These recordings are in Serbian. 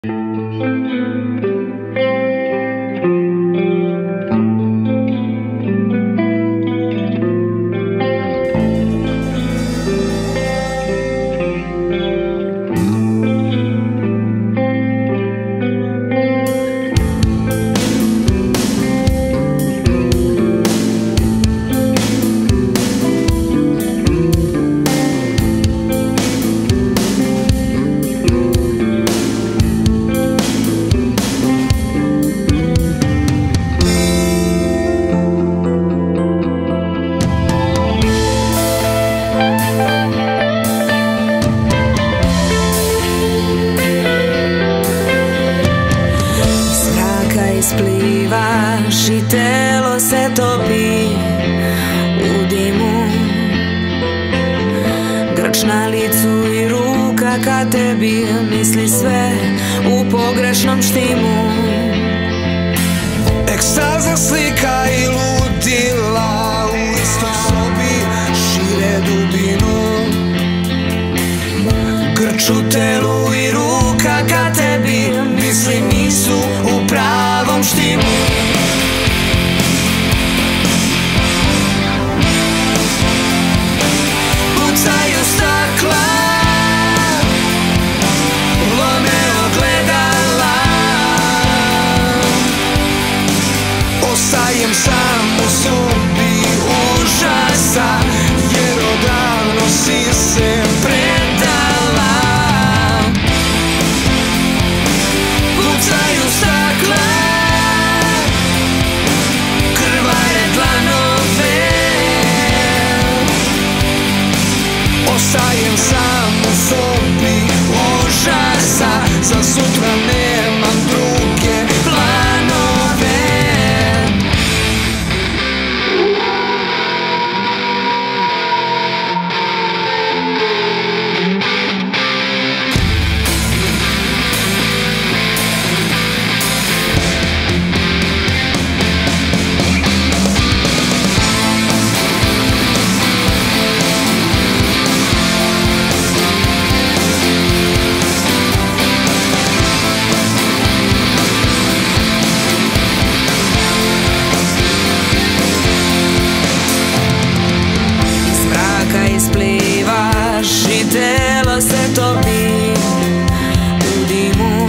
Isplivaš i telo se topi u dimu, grč na licu i ruka ka tebi, misli sve u pogrešnom štimu. Ekstaza, slika i ludila u istoj sobi šire dubinu, grč u telu i ruka ka tebi, misli nisu u pravom štimu. Pucaju stakla, lome ogledala, ostajem sam u sobi užasa, jer odavno si se predala. Pucaju stakla, krvare dlanove, ostajem sam u sobi užasa, za sutra nemam druge planove. Isplivaš i telo se topi u dimu,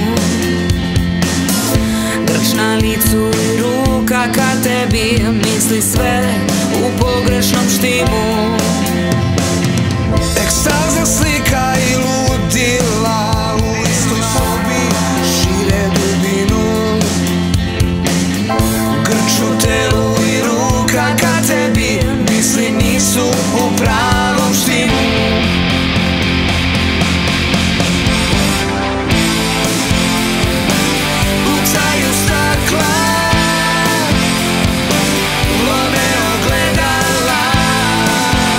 grč na licu i ruka ka tebi, misli sve u pogrešnom štimu. Ekstaza, slika i ludila u istoj sobi šire dubinu, grč u telu i ruka ka tebi, misli nisu u pravom štimu. Pucaju stakla, lome ogledala,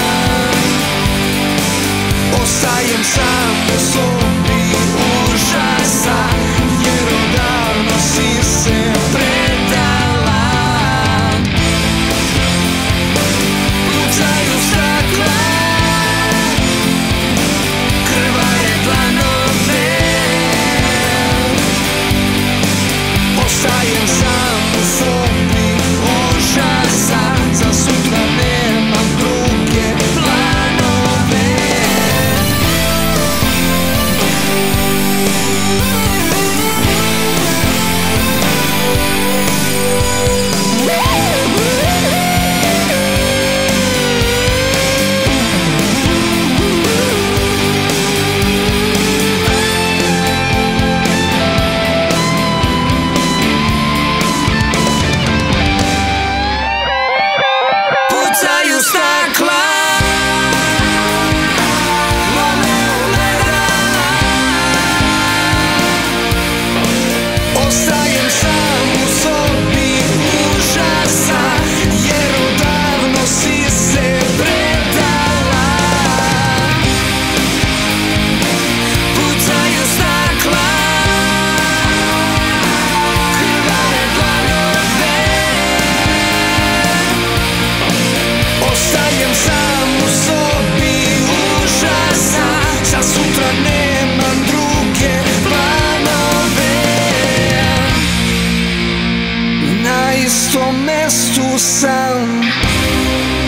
istom mestu sam.